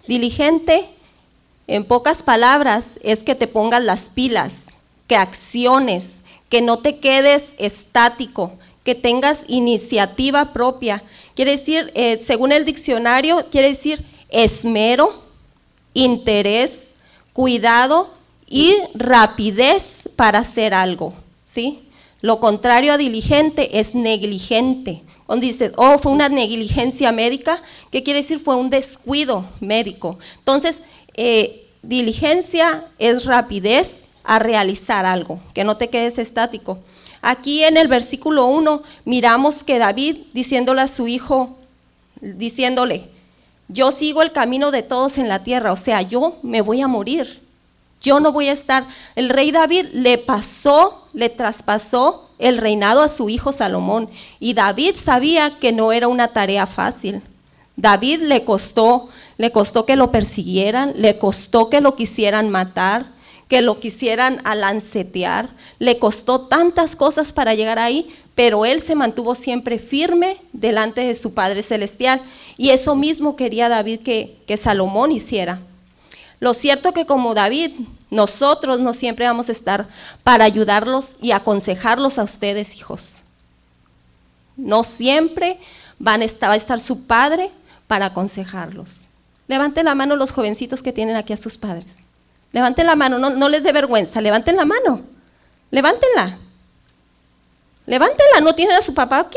Diligente, en pocas palabras, es que te pongas las pilas, que acciones, que no te quedes estático, que tengas iniciativa propia. Quiere decir, según el diccionario, quiere decir esmero, interés, cuidado y rapidez para hacer algo, ¿sí? Lo contrario a diligente es negligente. Cuando dices, oh, fue una negligencia médica, ¿qué quiere decir? Fue un descuido médico. Entonces, diligencia es rapidez a realizar algo, que no te quedes estático. Aquí en el versículo 1 miramos que David diciéndole a su hijo, diciéndole, yo sigo el camino de todos en la tierra, o sea, yo me voy a morir, yo no voy a estar. El rey David le traspasó el reinado a su hijo Salomón, y David sabía que no era una tarea fácil. David le costó que lo persiguieran, le costó que lo quisieran matar, que lo quisieran alancetear, le costó tantas cosas para llegar ahí, pero él se mantuvo siempre firme delante de su Padre Celestial, y eso mismo quería David que Salomón hiciera. Lo cierto que como David, nosotros no siempre vamos a estar para ayudarlos y aconsejarlos a ustedes, hijos. No siempre va a estar su padre para aconsejarlos. Levanten la mano los jovencitos que tienen aquí a sus padres. Levanten la mano, no les dé vergüenza, levanten la mano, levántenla. Levántenla, ¿no tienen a su papá aquí?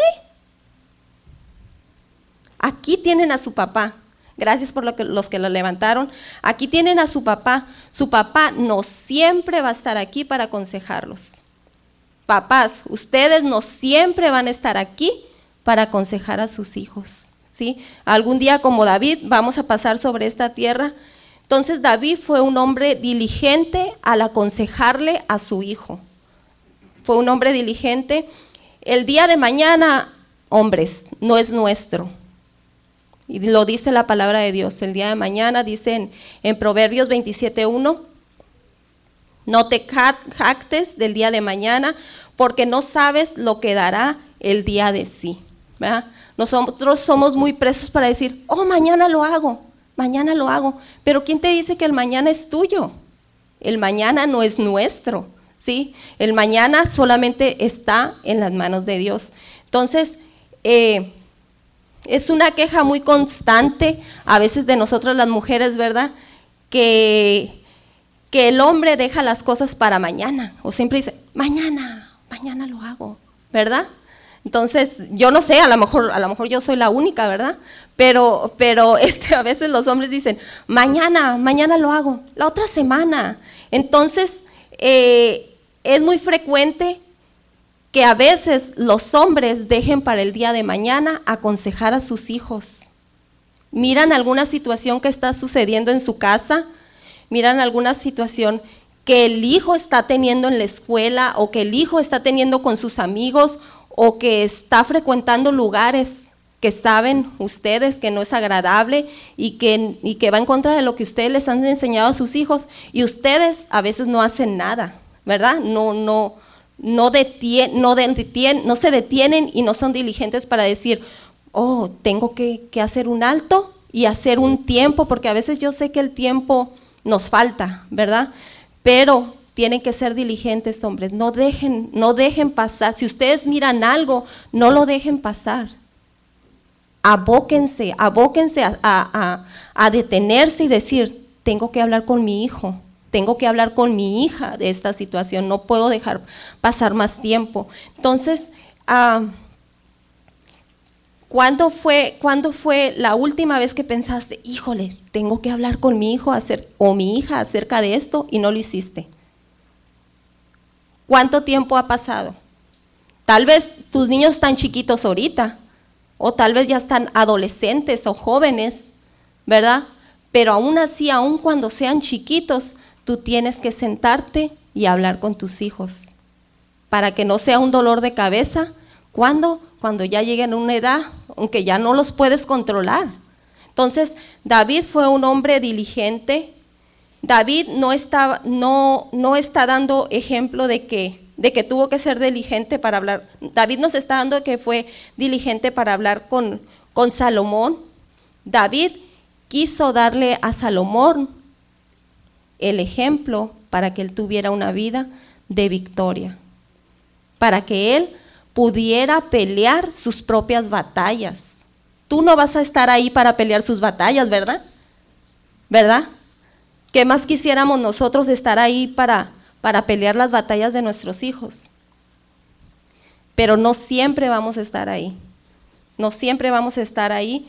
Aquí tienen a su papá. Gracias por los que lo levantaron. Aquí tienen a su papá. Su papá no siempre va a estar aquí para aconsejarlos. Papás, ustedes no siempre van a estar aquí para aconsejar a sus hijos, ¿sí? Algún día como David vamos a pasar sobre esta tierra. Entonces David fue un hombre diligente al aconsejarle a su hijo. Fue un hombre diligente. El día de mañana, hombres, no es nuestro. Y lo dice la palabra de Dios. El día de mañana dice en Proverbios 27:1, no te jactes del día de mañana, porque no sabes lo que dará el día de sí, ¿verdad? Nosotros somos muy presos para decir, oh, mañana lo hago, pero ¿quién te dice que el mañana es tuyo? El mañana no es nuestro, ¿sí? El mañana solamente está en las manos de Dios. Entonces, es una queja muy constante a veces de nosotras las mujeres, ¿verdad? Que el hombre deja las cosas para mañana, o siempre dice, mañana lo hago, ¿verdad? Entonces, yo no sé, a lo mejor yo soy la única, ¿verdad? Pero a veces los hombres dicen, mañana lo hago, la otra semana. Entonces, es muy frecuente que a veces los hombres dejen para el día de mañana aconsejar a sus hijos. Miran alguna situación que está sucediendo en su casa, miran alguna situación que el hijo está teniendo en la escuela, o que el hijo está teniendo con sus amigos, o que está frecuentando lugares que saben ustedes que no es agradable y que va en contra de lo que ustedes les han enseñado a sus hijos, y ustedes a veces no hacen nada, ¿verdad? No se detienen y no son diligentes para decir, oh, tengo que hacer un alto y hacer un tiempo, porque a veces yo sé que el tiempo nos falta, ¿verdad? Pero tienen que ser diligentes, hombres, no dejen pasar. Si ustedes miran algo, no lo dejen pasar. Abóquense a detenerse y decir, tengo que hablar con mi hijo, tengo que hablar con mi hija de esta situación, no puedo dejar pasar más tiempo. Entonces, ¿cuándo fue la última vez que pensaste, híjole, tengo que hablar con mi hijo o mi hja acerca de esto, y no lo hiciste? ¿Cuánto tiempo ha pasado? Tal vez tus niños están chiquitos ahorita, o tal vez ya están adolescentes o jóvenes, ¿verdad? Pero aún así, aún cuando sean chiquitos, tú tienes que sentarte y hablar con tus hijos, para que no sea un dolor de cabeza. ¿Cuándo? Cuando ya lleguen a una edad, aunque ya no los puedes controlar. Entonces, David fue un hombre diligente. David no está dando ejemplo de que tuvo que ser diligente para hablar. David nos está dando que fue diligente para hablar con Salomón. David quiso darle a Salomón el ejemplo para que él tuviera una vida de victoria, para que él pudiera pelear sus propias batallas. Tú no vas a estar ahí para pelear sus batallas, ¿verdad? ¿Verdad? ¿Qué más quisiéramos nosotros estar ahí para pelear las batallas de nuestros hijos? Pero no siempre vamos a estar ahí. No siempre vamos a estar ahí.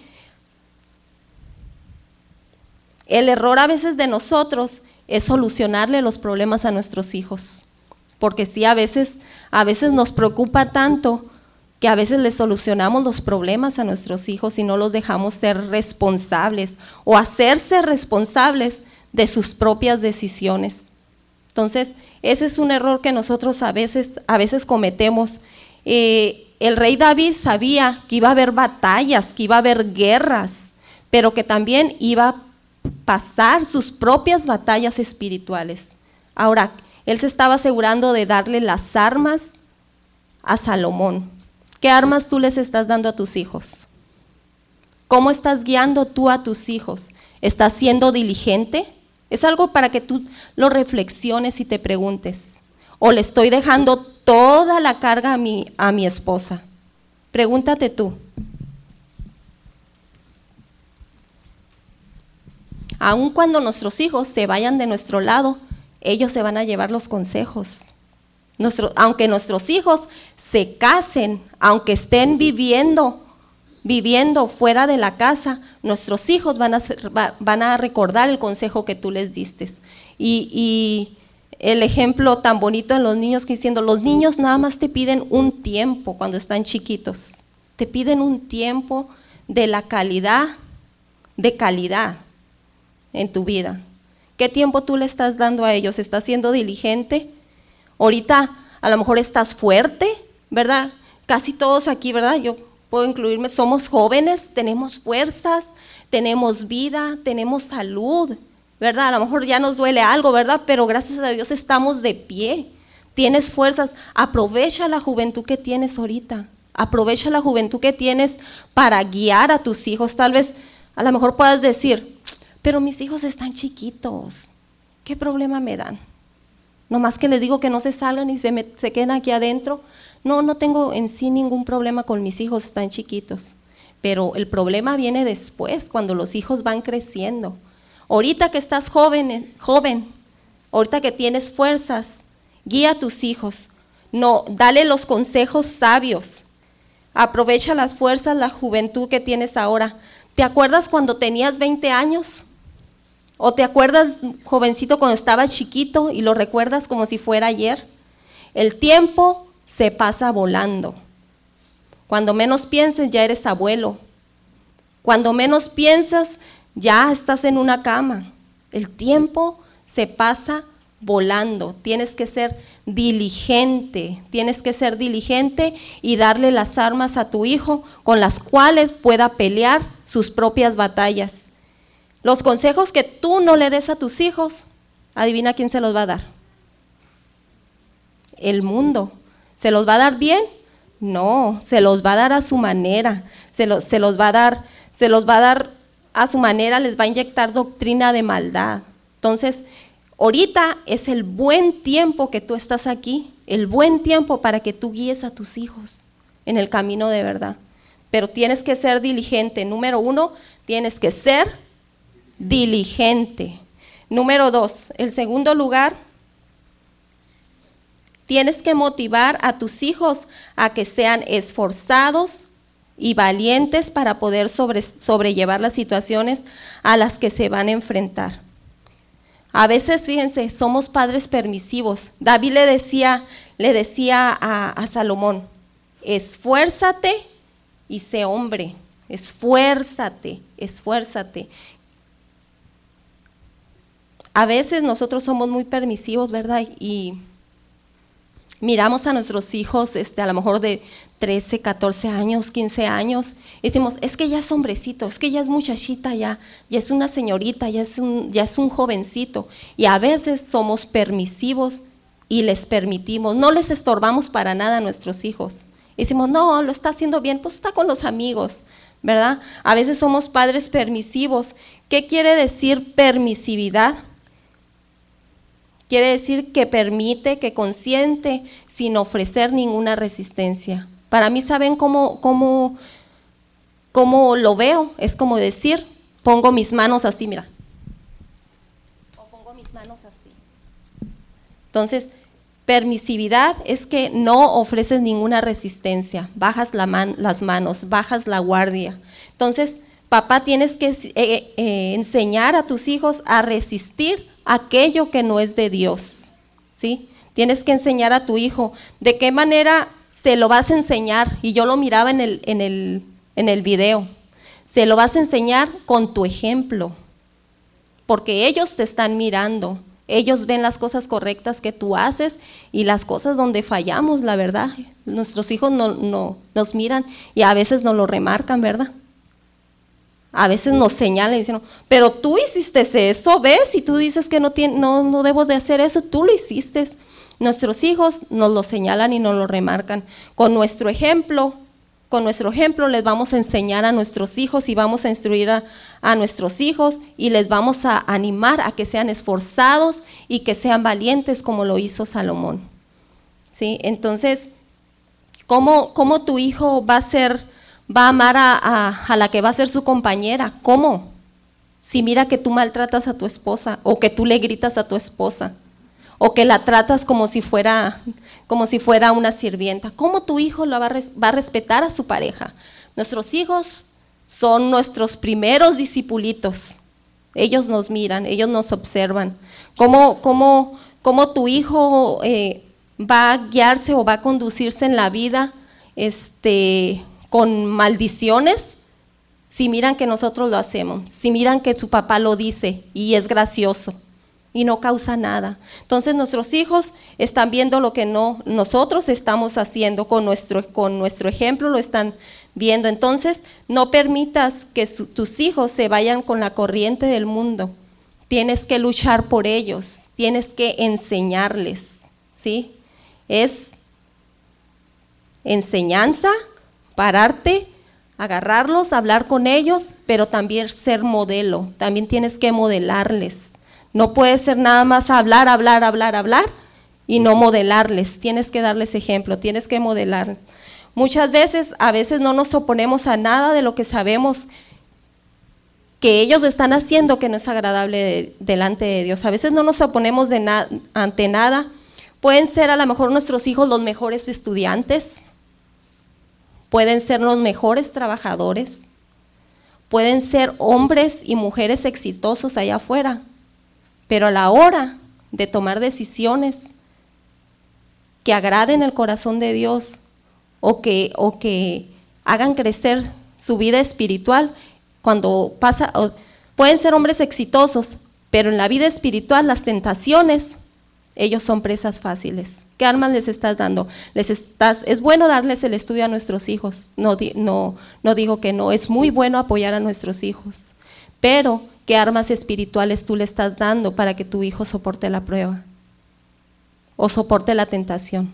El error a veces de nosotros es solucionarle los problemas a nuestros hijos. Porque sí, a veces nos preocupa tanto que a veces les solucionamos los problemas a nuestros hijos y no los dejamos ser responsables o hacerse responsables de sus propias decisiones. Entonces, ese es un error que nosotros a veces cometemos. El rey David sabía que iba a haber batallas, que iba a haber guerras, pero que también iba a pasar sus propias batallas espirituales. Ahora, él se estaba asegurando de darle las armas a Salomón. ¿Qué armas tú les estás dando a tus hijos? ¿Cómo estás guiando tú a tus hijos? ¿Estás siendo diligente? Es algo para que tú lo reflexiones y te preguntes. ¿O le estoy dejando toda la carga a mi esposa? Pregúntate tú. Aun cuando nuestros hijos se vayan de nuestro lado, ellos se van a llevar los consejos. Aunque nuestros hijos se casen, aunque estén viviendo fuera de la casa, nuestros hijos van a recordar el consejo que tú les diste. Y el ejemplo tan bonito en los niños que diciendo, los niños nada más te piden un tiempo cuando están chiquitos. Te piden un tiempo de la calidad en tu vida. ¿Qué tiempo tú le estás dando a ellos? ¿Estás siendo diligente? Ahorita a lo mejor estás fuerte, ¿verdad? Casi todos aquí, ¿verdad? Yo puedo incluirme, somos jóvenes, tenemos fuerzas, tenemos vida, tenemos salud, ¿verdad? A lo mejor ya nos duele algo, ¿verdad? Pero gracias a Dios estamos de pie, tienes fuerzas, aprovecha la juventud que tienes ahorita, aprovecha la juventud que tienes para guiar a tus hijos. Tal vez a lo mejor puedas decir, pero mis hijos están chiquitos, ¿qué problema me dan? Nomás que les digo que no se salgan y se queden aquí adentro. No tengo en sí ningún problema con mis hijos, están chiquitos. Pero el problema viene después, cuando los hijos van creciendo. Ahorita que estás joven, ahorita que tienes fuerzas, guía a tus hijos. No, dale los consejos sabios. Aprovecha las fuerzas, la juventud que tienes ahora. ¿Te acuerdas cuando tenías 20 años? ¿O te acuerdas, jovencito, cuando estabas chiquito y lo recuerdas como si fuera ayer? El tiempo se pasa volando. Cuando menos pienses, ya eres abuelo. Cuando menos piensas, ya estás en una cama. El tiempo se pasa volando. Tienes que ser diligente y darle las armas a tu hijo con las cuales pueda pelear sus propias batallas. Los consejos que tú no le des a tus hijos, adivina quién se los va a dar. El mundo. ¿Se los va a dar bien? No, se los va a dar a su manera. Se los va a dar a su manera, les va a inyectar doctrina de maldad. Entonces, ahorita es el buen tiempo que tú estás aquí, el buen tiempo para que tú guíes a tus hijos en el camino de verdad. Pero tienes que ser diligente. Número 1, tienes que ser diligente. Número 2, el segundo lugar, tienes que motivar a tus hijos a que sean esforzados y valientes para poder sobrellevar las situaciones a las que se van a enfrentar. A veces, fíjense, somos padres permisivos. David le decía a Salomón, esfuérzate y sé hombre, esfuérzate. A veces nosotros somos muy permisivos, ¿verdad? Y miramos a nuestros hijos, a lo mejor de 13, 14 años, 15 años, y decimos, es que ya es hombrecito, es que ya es muchachita, ya es una señorita, ya es un jovencito. Y a veces somos permisivos y les permitimos, no les estorbamos para nada a nuestros hijos. Y decimos, no, lo está haciendo bien, pues está con los amigos, ¿verdad? A veces somos padres permisivos. ¿Qué quiere decir permisividad? Quiere decir que permite, que consiente, sin ofrecer ninguna resistencia. Para mí, ¿saben cómo lo veo? Es como decir, pongo mis manos así, mira. O pongo mis manos así. Entonces, permisividad es que no ofreces ninguna resistencia, bajas las manos, bajas la guardia. Entonces, papá, tienes que enseñar a tus hijos a resistir aquello que no es de Dios, ¿sí? Tienes que enseñar a tu hijo. ¿De qué manera se lo vas a enseñar? Y yo lo miraba en el video. Se lo vas a enseñar con tu ejemplo, porque ellos te están mirando. Ellos ven las cosas correctas que tú haces y las cosas donde fallamos, la verdad. Nuestros hijos no nos miran y a veces nos lo remarcan, ¿verdad? A veces nos señalan y dicen, pero tú hiciste eso, ¿ves? Y tú dices que no debo de hacer eso, tú lo hiciste. Nuestros hijos nos lo señalan y nos lo remarcan. Con nuestro ejemplo les vamos a enseñar a nuestros hijos y vamos a instruir a nuestros hijos y les vamos a animar a que sean esforzados y que sean valientes como lo hizo Salomón, ¿sí? Entonces, ¿cómo tu hijo va a amar a la que va a ser su compañera? ¿Cómo? Si mira que tú maltratas a tu esposa o que tú le gritas a tu esposa o que la tratas como si fuera una sirvienta. ¿Cómo tu hijo va a respetar a su pareja? Nuestros hijos son nuestros primeros discipulitos. Ellos nos miran, ellos nos observan. ¿Cómo tu hijo va a guiarse o va a conducirse en la vida con maldiciones? Si miran que nosotros lo hacemos, si miran que su papá lo dice y es gracioso y no causa nada. Entonces nuestros hijos están viendo lo que nosotros estamos haciendo con nuestro ejemplo, lo están viendo. Entonces no permitas que tus hijos se vayan con la corriente del mundo. Tienes que luchar por ellos, tienes que enseñarles, ¿sí? Es enseñanza, pararte, agarrarlos, hablar con ellos, pero también ser modelo, también tienes que modelarles. No puede ser nada más hablar y no modelarles, tienes que darles ejemplo, tienes que modelar. A veces no nos oponemos a nada de lo que sabemos que ellos están haciendo que no es agradable delante de Dios. A veces no nos oponemos ante nada. Pueden ser a lo mejor nuestros hijos los mejores estudiantes, pueden ser los mejores trabajadores, pueden ser hombres y mujeres exitosos allá afuera, pero a la hora de tomar decisiones que agraden el corazón de Dios o que hagan crecer su vida espiritual, pueden ser hombres exitosos, pero en la vida espiritual las tentaciones, ellos son presas fáciles. ¿Qué armas les estás dando? Es bueno darles el estudio a nuestros hijos, no digo que no, es muy bueno apoyar a nuestros hijos, pero ¿qué armas espirituales tú le estás dando para que tu hijo soporte la prueba o soporte la tentación?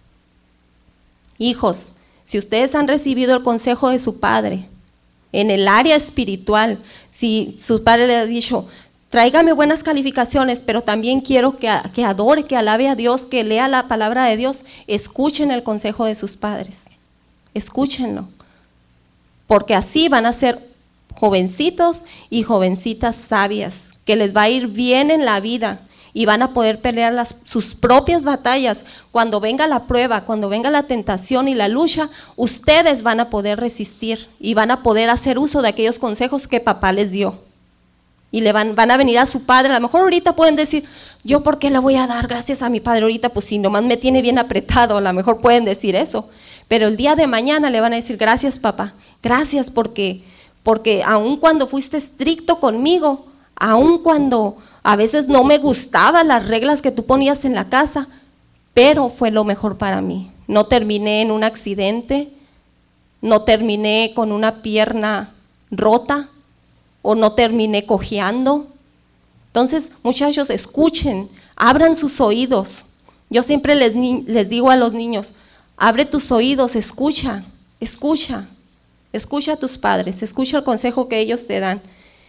Hijos, si ustedes han recibido el consejo de su padre en el área espiritual, si su padre le ha dicho, tráigame buenas calificaciones, pero también quiero que adore, que alabe a Dios, que lea la palabra de Dios, escuchen el consejo de sus padres, escúchenlo, porque así van a ser jovencitos y jovencitas sabias, que les va a ir bien en la vida y van a poder pelear sus propias batallas. Cuando venga la prueba, cuando venga la tentación y la lucha, ustedes van a poder resistir y van a poder hacer uso de aquellos consejos que papá les dio. Y van a venir a su padre, a lo mejor ahorita pueden decir, ¿yo por qué le voy a dar gracias a mi padre ahorita? Pues si nomás me tiene bien apretado, a lo mejor pueden decir eso, pero el día de mañana le van a decir, gracias papá, gracias porque aun cuando fuiste estricto conmigo, aun cuando a veces no me gustaban las reglas que tú ponías en la casa, pero fue lo mejor para mí. No terminé en un accidente, no terminé con una pierna rota, o no terminé cojeando. Entonces, muchachos, escuchen, abran sus oídos. Yo siempre les digo a los niños, abre tus oídos, escucha, escucha. Escucha a tus padres, escucha el consejo que ellos te dan.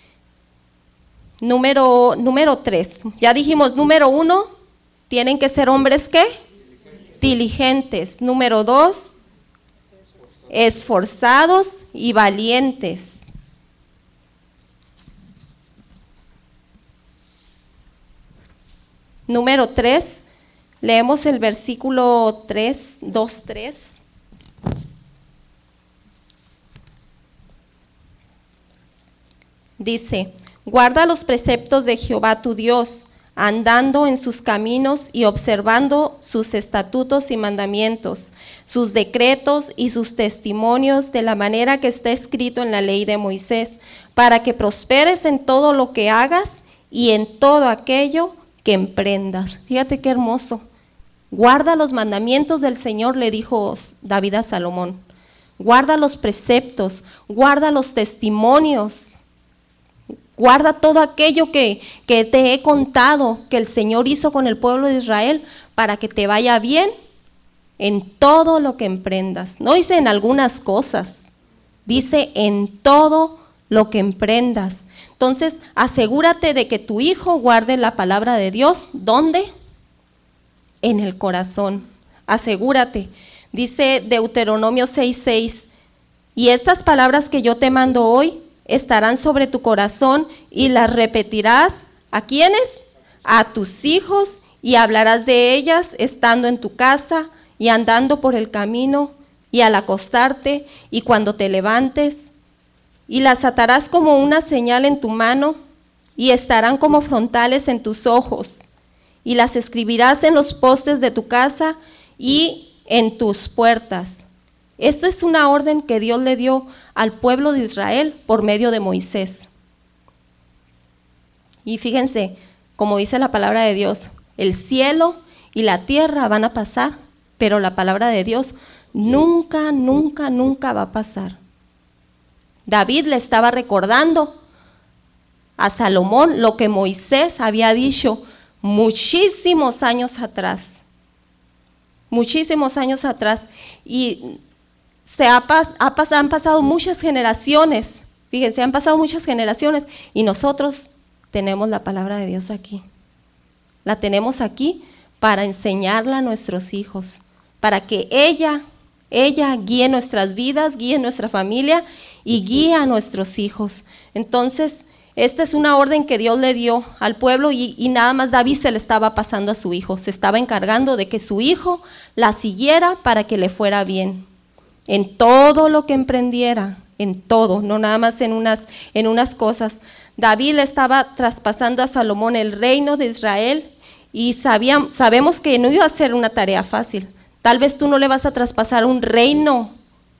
Número 3. Ya dijimos, número 1, tienen que ser hombres, ¿qué? Diligentes. Número 2, esforzados y valientes. Número 3, leemos el versículo 2:3. Dice, guarda los preceptos de Jehová tu Dios, andando en sus caminos y observando sus estatutos y mandamientos, sus decretos y sus testimonios de la manera que está escrito en la ley de Moisés, para que prosperes en todo lo que hagas y en todo aquello que emprendas. Fíjate qué hermoso. Guarda los mandamientos del Señor, le dijo David a Salomón. Guarda los preceptos, guarda los testimonios. Guarda todo aquello que te he contado, que el Señor hizo con el pueblo de Israel, para que te vaya bien en todo lo que emprendas. No dice en algunas cosas, dice en todo lo que emprendas. Entonces, asegúrate de que tu hijo guarde la palabra de Dios. ¿Dónde? En el corazón. Asegúrate. Dice Deuteronomio 6:6, y estas palabras que yo te mando hoy estarán sobre tu corazón y las repetirás. ¿A quiénes? A tus hijos, y hablarás de ellas estando en tu casa y andando por el camino y al acostarte y cuando te levantes, y las atarás como una señal en tu mano y estarán como frontales en tus ojos, y las escribirás en los postes de tu casa y en tus puertas. Esta es una orden que Dios le dio al pueblo de Israel por medio de Moisés. Y fíjense, como dice la palabra de Dios, el cielo y la tierra van a pasar, pero la palabra de Dios nunca, nunca, nunca va a pasar. David le estaba recordando a Salomón lo que Moisés había dicho muchísimos años atrás. Muchísimos años atrás. Y han pasado muchas generaciones, fíjense, han pasado muchas generaciones y nosotros tenemos la palabra de Dios aquí. La tenemos aquí para enseñarla a nuestros hijos, para que ella guíe nuestras vidas, guíe nuestra familia y guíe a nuestros hijos. Entonces, esta es una orden que Dios le dio al pueblo y nada más David se le estaba pasando a su hijo, se estaba encargando de que su hijo la siguiera para que le fuera bien. En todo lo que emprendiera, en todo, no nada más en unas cosas. David le estaba traspasando a Salomón el reino de Israel y sabemos que no iba a ser una tarea fácil. Tal vez tú no le vas a traspasar un reino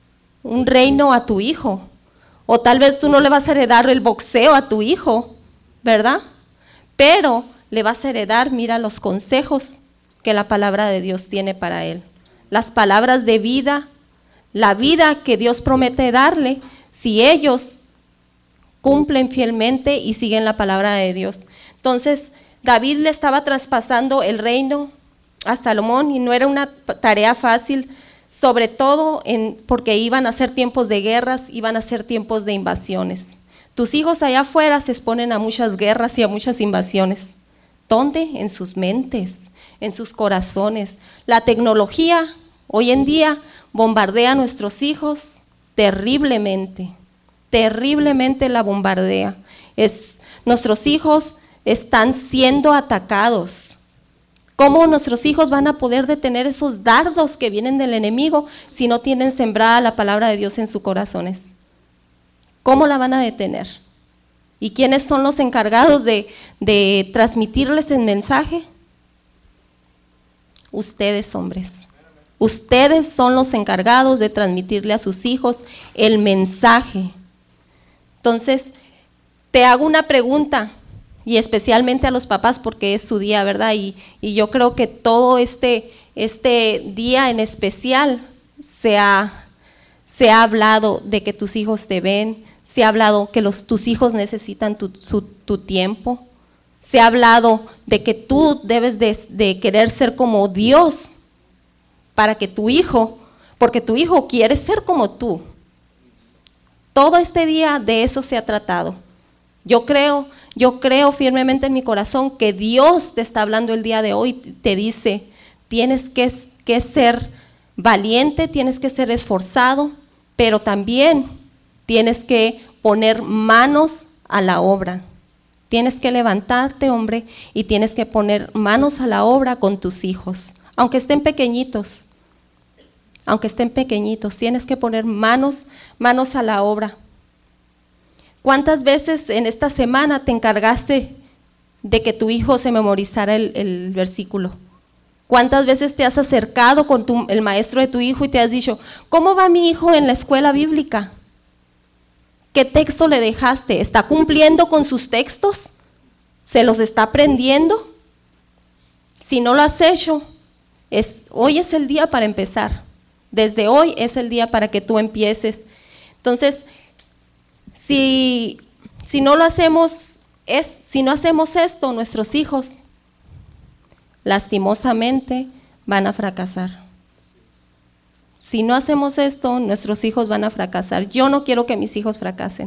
a tu hijo, o tal vez tú no le vas a heredar el boxeo a tu hijo, ¿verdad? Pero le vas a heredar, mira, los consejos que la palabra de Dios tiene para él, las palabras de vida, la vida que Dios promete darle si ellos cumplen fielmente y siguen la palabra de Dios. Entonces, David le estaba traspasando el reino a Salomón y no era una tarea fácil, sobre todo porque iban a ser tiempos de guerras, iban a ser tiempos de invasiones. Tus hijos allá afuera se exponen a muchas guerras y a muchas invasiones. ¿Dónde? En sus mentes, en sus corazones. La tecnología hoy en día bombardea a nuestros hijos terriblemente, terriblemente la bombardea. Nuestros hijos están siendo atacados. ¿Cómo nuestros hijos van a poder detener esos dardos que vienen del enemigo si no tienen sembrada la palabra de Dios en sus corazones? ¿Cómo la van a detener? ¿Y quiénes son los encargados de transmitirles el mensaje? Ustedes, hombres. Ustedes son los encargados de transmitirle a sus hijos el mensaje. Entonces, te hago una pregunta, y especialmente a los papás porque es su día, ¿verdad? Y yo creo que todo este día en especial se ha hablado de que tus hijos te ven, se ha hablado que tus hijos necesitan tu tiempo, se ha hablado de que tú debes de querer ser como Dios para que tu hijo, porque tu hijo quiere ser como tú. Todo este día de eso se ha tratado. Yo creo firmemente en mi corazón que Dios te está hablando el día de hoy, te dice, tienes que ser valiente, tienes que ser esforzado, pero también tienes que poner manos a la obra. Tienes que levantarte, hombre, y tienes que poner manos a la obra con tus hijos, aunque estén pequeñitos. Aunque estén pequeñitos, tienes que poner manos a la obra. ¿Cuántas veces en esta semana te encargaste de que tu hijo se memorizara el versículo? ¿Cuántas veces te has acercado con el maestro de tu hijo y te has dicho, ¿cómo va mi hijo en la escuela bíblica? ¿Qué texto le dejaste? ¿Está cumpliendo con sus textos? ¿Se los está aprendiendo? Si no lo has hecho, hoy es el día para empezar. Desde hoy es el día para que tú empieces. Entonces, si no hacemos esto, nuestros hijos lastimosamente van a fracasar. Si no hacemos esto, nuestros hijos van a fracasar. Yo no quiero que mis hijos fracasen.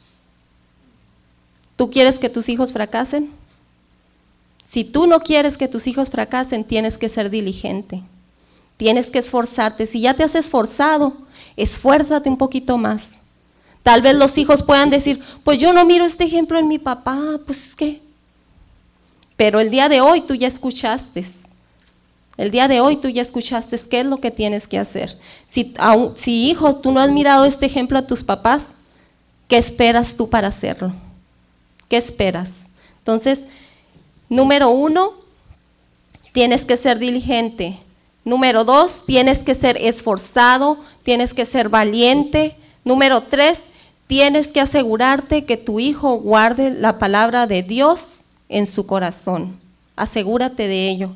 ¿Tú quieres que tus hijos fracasen? Si tú no quieres que tus hijos fracasen, tienes que ser diligente. Tienes que esforzarte. Si ya te has esforzado, esfuérzate un poquito más. Tal vez los hijos puedan decir, pues yo no miro este ejemplo en mi papá, pues ¿qué? Pero el día de hoy tú ya escuchaste. El día de hoy tú ya escuchaste qué es lo que tienes que hacer. Si hijo, tú no has mirado este ejemplo a tus papás, ¿qué esperas tú para hacerlo? ¿Qué esperas? Entonces, número 1, tienes que ser diligente. Número 2, tienes que ser esforzado, tienes que ser valiente. Número 3, tienes que asegurarte que tu hijo guarde la palabra de Dios en su corazón. Asegúrate de ello.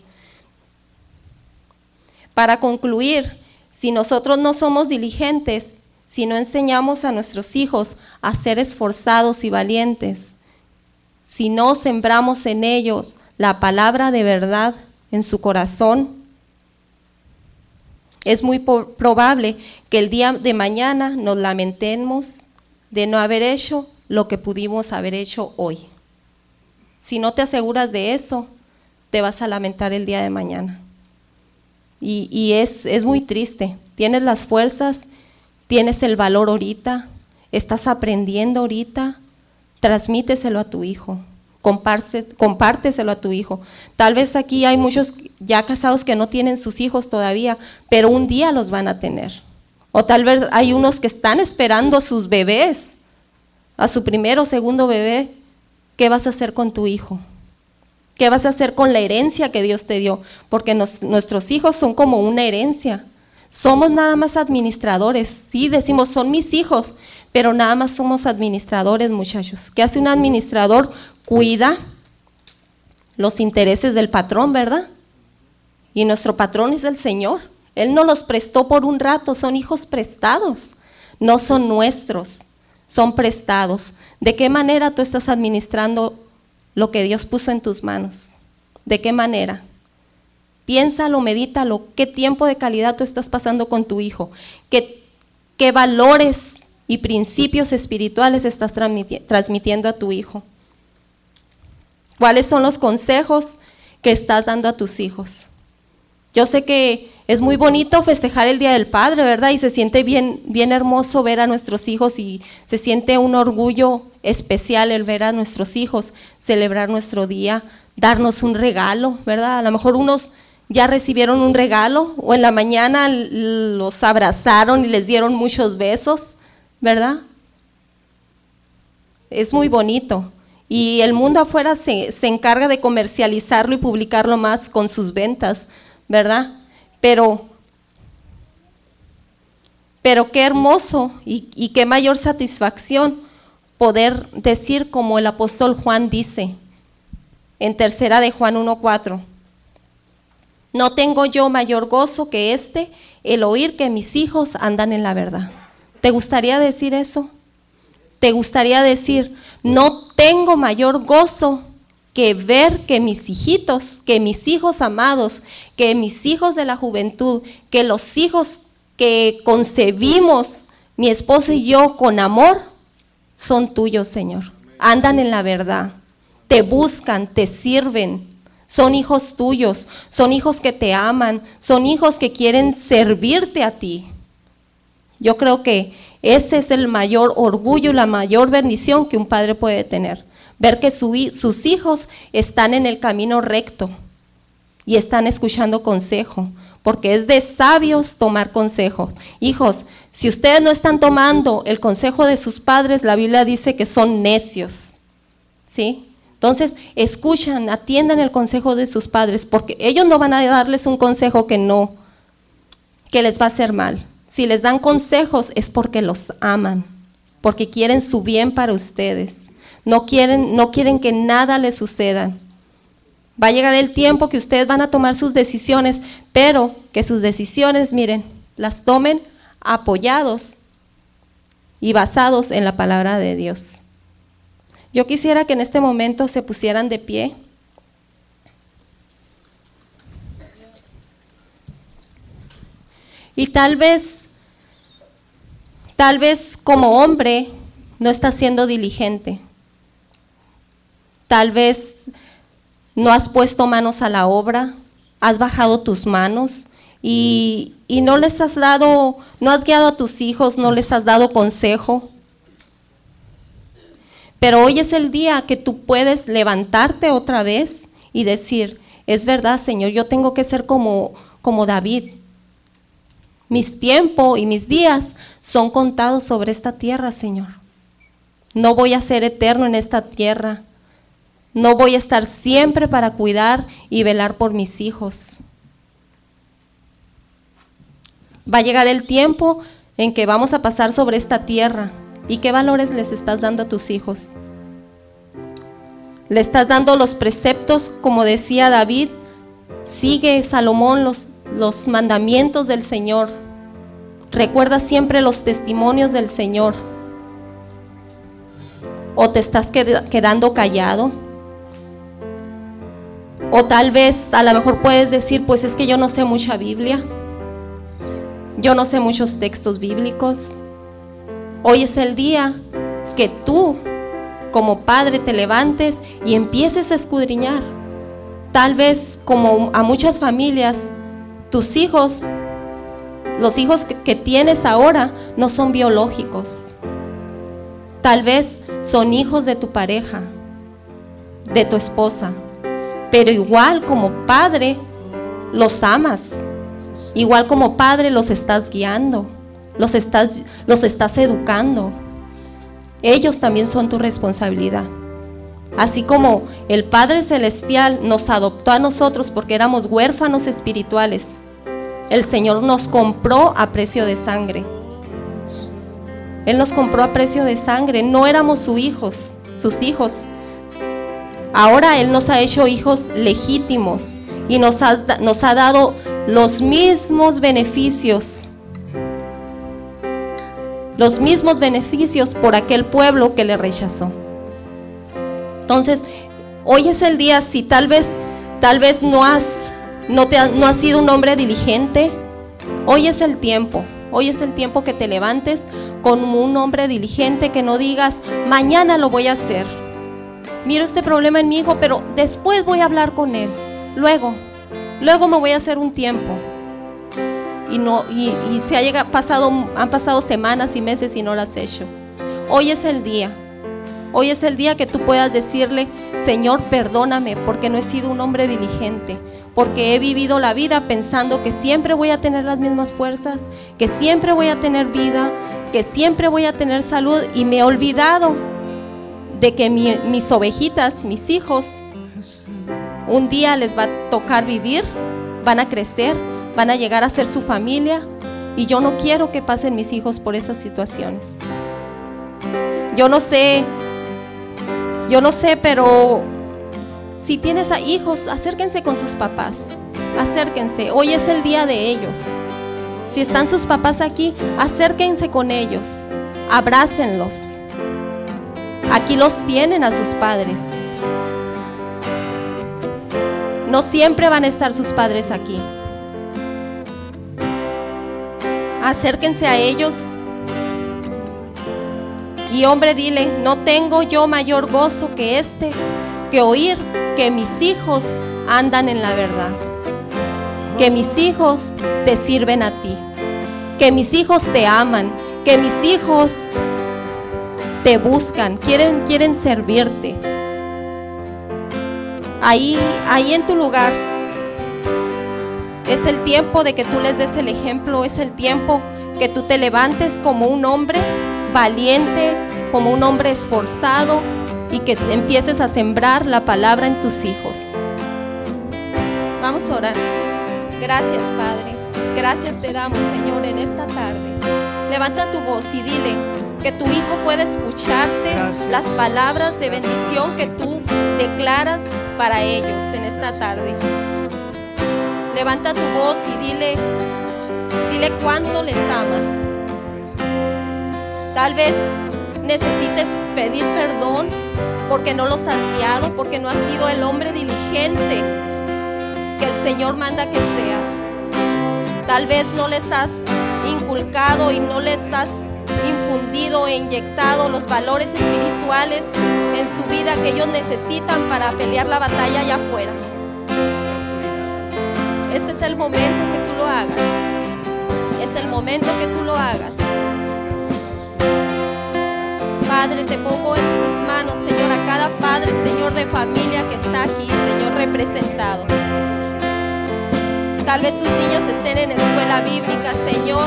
Para concluir, si nosotros no somos diligentes, si no enseñamos a nuestros hijos a ser esforzados y valientes, si no sembramos en ellos la palabra de verdad en su corazón, es muy probable que el día de mañana nos lamentemos de no haber hecho lo que pudimos haber hecho hoy. Si no te aseguras de eso, te vas a lamentar el día de mañana. Y es muy triste. Tienes las fuerzas, tienes el valor ahorita, estás aprendiendo ahorita, transmíteselo a tu hijo. Compárteselo a tu hijo. Tal vez aquí hay muchos ya casados que no tienen sus hijos todavía, pero un día los van a tener. O tal vez hay unos que están esperando a sus bebés, a su primero o segundo bebé. ¿Qué vas a hacer con tu hijo? ¿Qué vas a hacer con la herencia que Dios te dio? Porque nuestros hijos son como una herencia. Somos nada más administradores. Sí, decimos, son mis hijos, pero nada más somos administradores, muchachos. ¿Qué hace un administrador? Cuida los intereses del patrón, ¿verdad? Y nuestro patrón es el Señor. Él nos los prestó por un rato, son hijos prestados, no son nuestros, son prestados. ¿De qué manera tú estás administrando lo que Dios puso en tus manos? ¿De qué manera? Piénsalo, medítalo, qué tiempo de calidad tú estás pasando con tu hijo, qué valores y principios espirituales estás transmitiendo a tu hijo. ¿Cuáles son los consejos que estás dando a tus hijos? Yo sé que es muy bonito festejar el Día del Padre, ¿verdad? Y se siente bien hermoso ver a nuestros hijos y se siente un orgullo especial el ver a nuestros hijos celebrar nuestro día, darnos un regalo, ¿verdad? A lo mejor unos ya recibieron un regalo o en la mañana los abrazaron y les dieron muchos besos, ¿verdad? Es muy bonito. Y el mundo afuera se encarga de comercializarlo y publicarlo más con sus ventas, ¿verdad? Pero qué hermoso y qué mayor satisfacción poder decir como el apóstol Juan dice en 3 de Juan 1:4. No tengo yo mayor gozo que el oír que mis hijos andan en la verdad. ¿Te gustaría decir eso? ¿Te gustaría decir, no tengo mayor gozo que ver que mis hijitos, que mis hijos amados, que mis hijos de la juventud, que los hijos que concebimos Mi esposo y yo con amor son tuyos, Señor. Andan en la verdad, te buscan, te sirven, son hijos tuyos, son hijos que te aman, son hijos que quieren servirte a ti. Yo creo que ese es el mayor orgullo, la mayor bendición que un padre puede tener. Ver que sus hijos están en el camino recto y están escuchando consejo, porque es de sabios tomar consejos. Hijos, si ustedes no están tomando el consejo de sus padres, la Biblia dice que son necios, ¿sí? Entonces, escuchan, atiendan el consejo de sus padres, porque ellos no van a darles un consejo que les va a hacer mal. Si les dan consejos es porque los aman, porque quieren su bien para ustedes. No quieren que nada les suceda. Va a llegar el tiempo que ustedes van a tomar sus decisiones, pero que sus decisiones, miren, las tomen apoyados y basados en la palabra de Dios. Yo quisiera que en este momento se pusieran de pie. Y tal vez como hombre no estás siendo diligente. Tal vez no has puesto manos a la obra, has bajado tus manos y no les has dado, no has guiado a tus hijos, no les has dado consejo. Pero hoy es el día que tú puedes levantarte otra vez y decir, es verdad, Señor, yo tengo que ser como David. Mis tiempos y mis días son contados sobre esta tierra, Señor. No voy a ser eterno en esta tierra. No voy a estar siempre para cuidar y velar por mis hijos. Va a llegar el tiempo en que vamos a pasar sobre esta tierra. ¿Y qué valores les estás dando a tus hijos? ¿Le estás dando los preceptos, como decía David? Sigue, Salomón, los mandamientos del Señor. Recuerda siempre los testimonios del Señor. ¿O te estás quedando callado? O tal vez, a lo mejor puedes decir, pues es que yo no sé mucha Biblia. Yo no sé muchos textos bíblicos. Hoy es el día que tú, como padre, te levantes y empieces a escudriñar. Tal vez, como a muchas familias, tus hijos, los hijos que tienes ahora, no son biológicos. Tal vez son hijos de tu pareja, de tu esposa. Pero igual como padre, los amas. Igual como padre, los estás guiando. Los estás educando. Ellos también son tu responsabilidad. Así como el Padre Celestial nos adoptó a nosotros porque éramos huérfanos espirituales, el Señor nos compró a precio de sangre. Él nos compró a precio de sangre. No éramos sus hijos. Ahora Él nos ha hecho hijos legítimos y nos ha dado los mismos beneficios. Los mismos beneficios por aquel pueblo que le rechazó. Entonces, hoy es el día, si tal vez no has sido un hombre diligente, hoy es el tiempo que te levantes como un hombre diligente, que no digas, mañana lo voy a hacer. Miro este problema en mi hijo, pero después voy a hablar con él. Luego me voy a hacer un tiempo. Han pasado semanas y meses y no lo has hecho. Hoy es el día que tú puedas decirle, Señor, perdóname porque no he sido un hombre diligente, porque he vivido la vida pensando que siempre voy a tener las mismas fuerzas, que siempre voy a tener vida, que siempre voy a tener salud, y me he olvidado de que mis ovejitas, mis hijos, un día les va a tocar vivir, van a crecer, van a llegar a ser su familia, y yo no quiero que pasen mis hijos por esas situaciones. Yo no sé, pero si tienes a hijos, acérquense con sus papás, acérquense. Hoy es el día de ellos. Si están sus papás aquí, acérquense con ellos, abrácenlos. Aquí los tienen a sus padres. No siempre van a estar sus padres aquí. Acérquense a ellos Y hombre, dile, no tengo yo mayor gozo que este, que oír que mis hijos andan en la verdad, que mis hijos te sirven a ti, que mis hijos te aman, que mis hijos te buscan, quieren servirte. Ahí en tu lugar es el tiempo de que tú les des el ejemplo, es el tiempo que tú te levantes como un hombre valiente, como un hombre esforzado, y que empieces a sembrar la palabra en tus hijos. Vamos a orar. Gracias, Padre. Gracias te damos, Señor, en esta tarde. Levanta tu voz y dile que tu hijo puede escucharte. Gracias. Las palabras de bendición que tú declaras para ellos en esta tarde. Levanta tu voz y dile cuánto les amas. Tal vez necesites pedir perdón porque no los has guiado, porque no has sido el hombre diligente que el Señor manda que seas. Tal vez no les has inculcado y no les has infundido e inyectado los valores espirituales en su vida que ellos necesitan para pelear la batalla allá afuera. Este es el momento que tú lo hagas. Es el momento que tú lo hagas. Padre, te pongo en tus manos, Señor, a cada padre, Señor, de familia que está aquí, Señor, representado. Tal vez sus niños estén en escuela bíblica, Señor.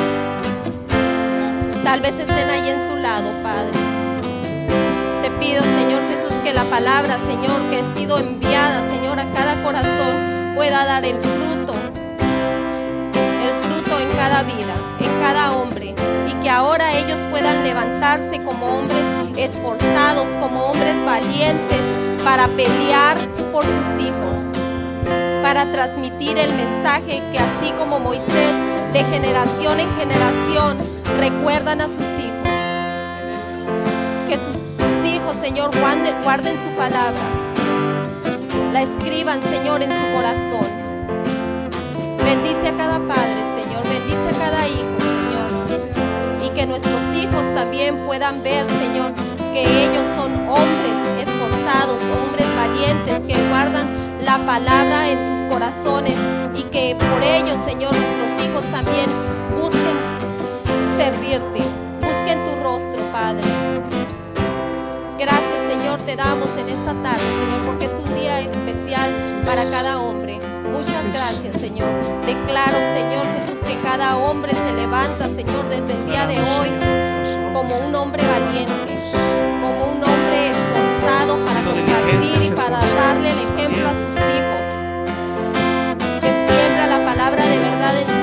Tal vez estén ahí en su lado, Padre. Te pido, Señor Jesús, que la palabra, Señor, que ha sido enviada, Señor, a cada corazón, pueda dar el fruto en cada vida, en cada hombre, y que ahora ellos puedan levantarse como hombres esforzados, como hombres valientes, para pelear por sus hijos, para transmitir el mensaje que así como Moisés, de generación en generación, recuerdan a sus hijos. Que tus hijos, Señor, guarden su palabra, la escriban, Señor, en su corazón. Bendice a cada padre, Señor, bendice a cada hijo, Señor, y que nuestros hijos también puedan ver, Señor, que ellos son hombres esforzados, hombres valientes, que guardan la palabra en sus corazones, y que por ellos, Señor, nuestros hijos también busquen servirte, busquen tu rostro, Padre. Gracias, Señor, te damos en esta tarde, Señor, porque es un día especial para cada hombre. Muchas gracias, Señor. Declaro, Señor Jesús, que cada hombre se levanta, Señor, desde el día de hoy como un hombre valiente, como un hombre esforzado para compartir y para darle el ejemplo a sus hijos. Que siembra la palabra de verdad en